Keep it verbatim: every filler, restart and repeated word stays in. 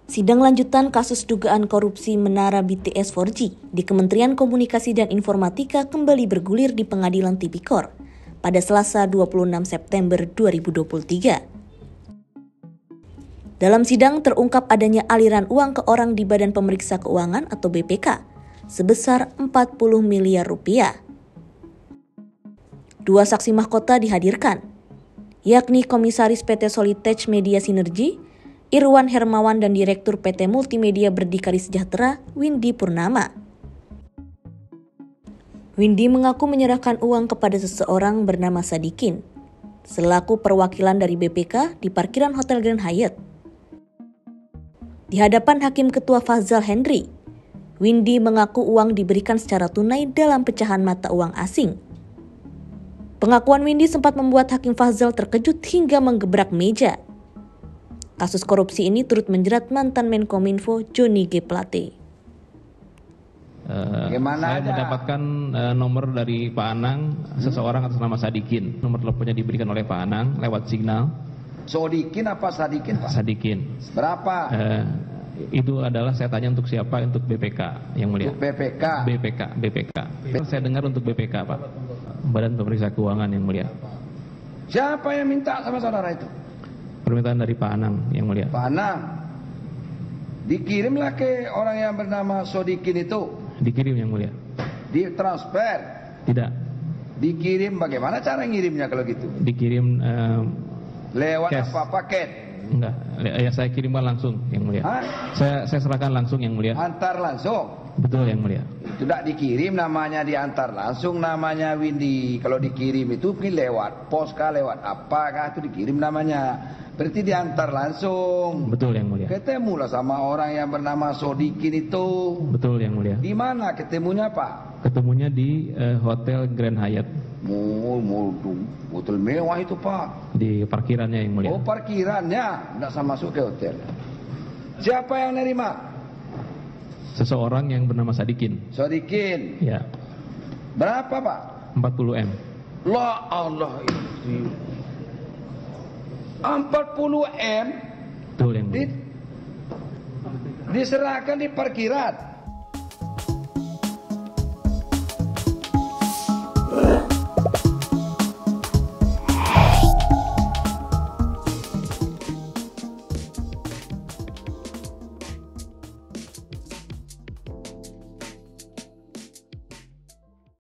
Sidang lanjutan kasus dugaan korupsi Menara B T S empat G di Kementerian Komunikasi dan Informatika kembali bergulir di Pengadilan Tipikor pada Selasa dua puluh enam September dua ribu dua puluh tiga. Dalam sidang terungkap adanya aliran uang ke orang di Badan Pemeriksa Keuangan atau B P K sebesar empat puluh miliar rupiah. Dua saksi mahkota dihadirkan, yakni Komisaris P T Solitech Media Sinergi, Irwan Hermawan, dan Direktur P T Multimedia Berdikari Sejahtera, Windy Purnama. Windy mengaku menyerahkan uang kepada seseorang bernama Sadikin, selaku perwakilan dari B P K di parkiran Hotel Grand Hyatt. Di hadapan Hakim Ketua Fazal Henry, Windy mengaku uang diberikan secara tunai dalam pecahan mata uang asing. Pengakuan Windy sempat membuat Hakim Fazal terkejut hingga menggebrak meja. Kasus korupsi ini turut menjerat mantan Menkominfo Johnny G. Plate. Uh, saya ada? mendapatkan uh, nomor dari Pak Anang, hmm? seseorang atas nama Sadikin. Nomor teleponnya diberikan oleh Pak Anang lewat signal. Sodikin apa Sadikin, Pak? Sadikin. Berapa? Uh, itu adalah saya tanya untuk siapa? Untuk B P K yang mulia. Untuk B P K. B P K, B P K. B- saya dengar untuk B P K, Pak. Badan Pemeriksa Keuangan yang mulia. Siapa yang minta sama saudara itu? Permintaan dari Pak Anang yang mulia. Pak Anang, dikirimlah ke orang yang bernama Sodikin itu. Dikirim yang mulia. Ditransfer. Tidak. Dikirim, bagaimana cara ngirimnya kalau gitu? Dikirim um, lewat cash. apa, paket? Enggak, ya saya kirimkan langsung yang mulia. Hah? Saya saya serahkan langsung yang mulia. Antar langsung. Betul yang mulia. Itu tidak dikirim, namanya diantar langsung, namanya Windy. Kalau dikirim itu mungkin lewat pos kah, lewat apakah itu dikirim namanya. Berarti diantar langsung. Betul yang mulia. Ketemulah sama orang yang bernama Sodikin itu. Betul yang mulia. Di mana ketemunya, Pak? Ketemunya di uh, Hotel Grand Hyatt. Mau, mau hotel mewah itu, Pak. Di parkirannya yang mulia. Oh, parkirannya, tidak sama masuk ke hotel. Siapa yang nerima? Seseorang yang bernama Sadikin. Sodikin. Ya. Berapa, Pak? empat puluh M. La Allah itu. empat puluh M. Betul yang mulia. Di, diserahkan di parkiran.